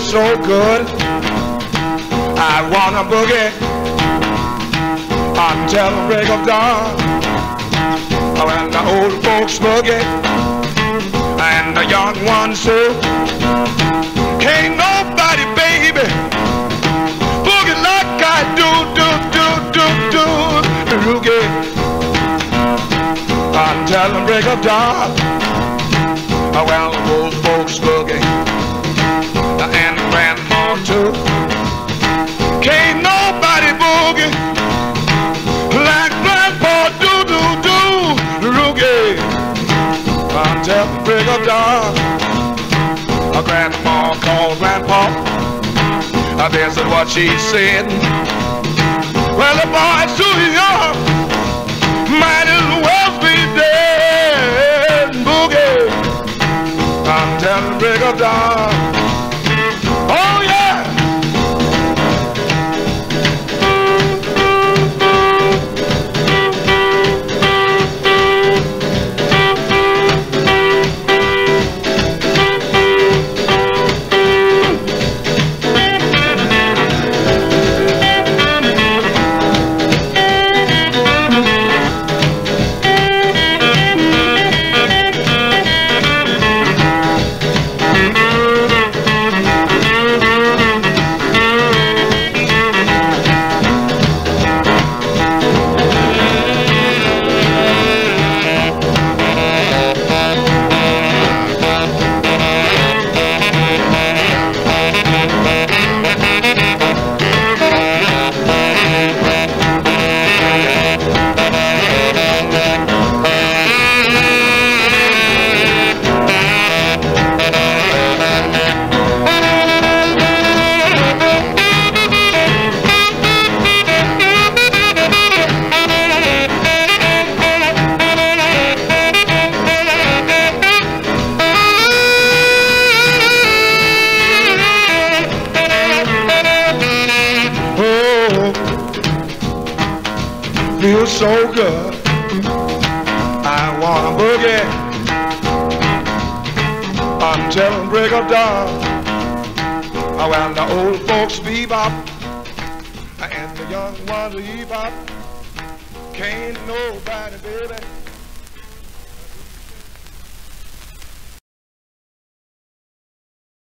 so good. I wanna boogie until the break of dawn. When the old folks boogie and the young ones too. Can't nobody, baby, boogie like I do, boogie until the break of dawn. Well, the old folks boogie and grandma too. Can't nobody boogie like grandpa do, boogie until the break of dawn. Grandma called grandpa. This is what she said. Well, the boy's too young, might as well be dead. Boogie until the break of dawn. Oh yeah. Feels so good. I wanna boogie until the break of dawn. When the old folks bebop and the young ones bebop. Can't nobody, baby,